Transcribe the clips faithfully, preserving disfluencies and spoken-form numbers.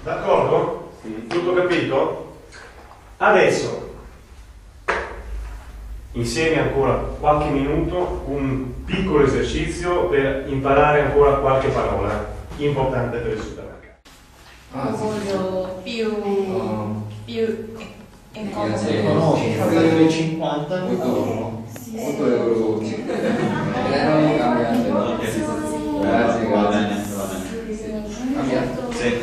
D'accordo? Sì. Tutto capito? Adesso, insieme ancora qualche minuto, un piccolo esercizio per imparare ancora qualche parola importante per il supermercato. Ah, voglio più, um, più economico. No, cinquanta euro. otto euro. Erano cambiate. Grazie, va bene, va bene. Cambiato? Sì.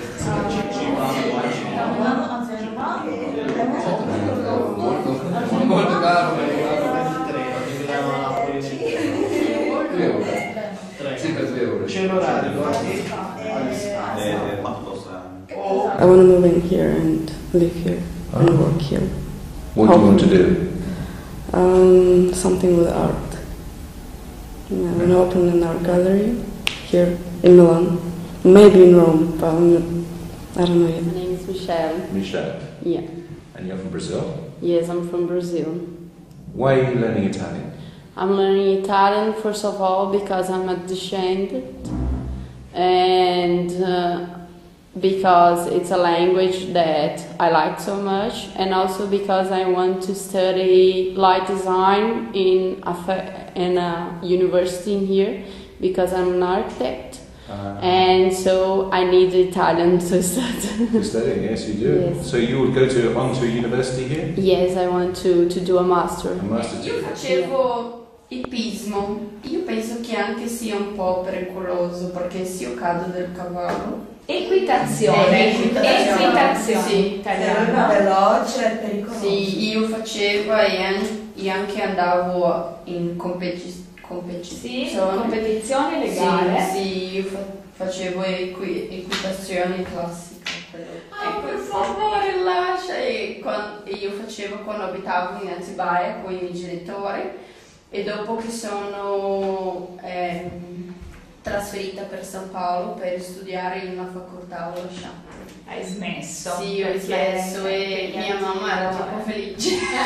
Molto, molto caro. due euro. Circa due euro. C'è l'orario. I want to move in here and live here and Oh. work here. What do you want to do? Um, something with art. Yeah, I want to open an art gallery here in Milan. Maybe in Rome, but I'm not, I don't know yet. My name is Michelle. Michelle. Yeah. And you're from Brazil? Yes, I'm from Brazil. Why are you learning Italian? I'm learning Italian, first of all, because I'm a descendant, and uh, because it's a language that I like so much, and also because I want to study light design in a, in a university in here, because I'm an architect. Uh, and so I need Italian to study. To study, yes, you do. Yes. So you would go to onto a university here? Yes, I want to, to do a master. A master. Io facevo ippismo. Io penso che anche sia un po' pericoloso perché se io cado del cavallo. Equitazione. Equitazione. Sì, italiana. Veloce e pericoloso. Sì, io facevo e anche andavo in competizione. Sì, competizione legale. Sì, sì, io fa facevo equi equitazione classica. Ah, per favore, lascia! E quando, io facevo quando abitavo in Atibaia con i miei genitori e dopo che sono eh, trasferita per San Paolo per studiare in una facoltà ho lasciato. Hai smesso? Sì, ho smesso e mia mamma era troppo felice.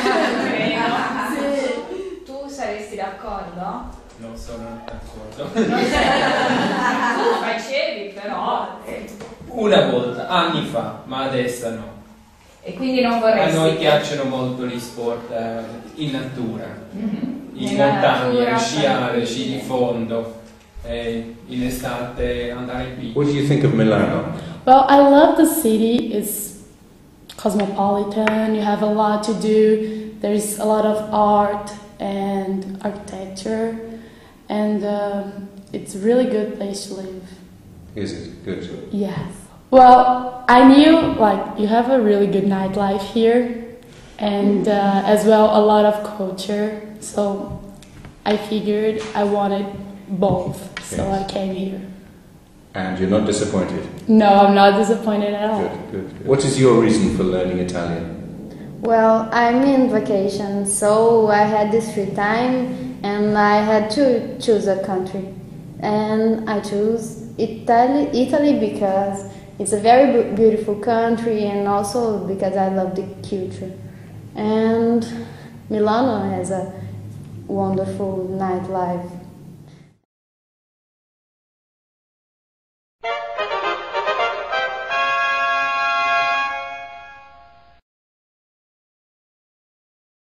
Sì. Tu saresti d'accordo? Non sono d'accordo. Tu facevi però. Una volta, anni fa, ma adesso no. E quindi non vorresti? A noi piacciono molto gli sport eh, in natura, mm-hmm. in Nella montagna, natura, sciare, sci di fondo, e in estate andare in beach. What do you think of Milano? Well, I love the city. It's cosmopolitan, you have a lot to do, there's a lot of art and architecture, and uh, it's a really good place to live. Is it good? Yes. Well, I knew like you have a really good nightlife here, and uh, as well a lot of culture, so I figured I wanted both, so yes. I came here. And you're not disappointed? No, I'm not disappointed at all. Good, good, good. What is your reason for learning Italian? Well, I'm in vacation, so I had this free time and I had to choose a country. And I chose Italy, Italy because it's a very beautiful country and also because I love the culture. And Milano has a wonderful nightlife.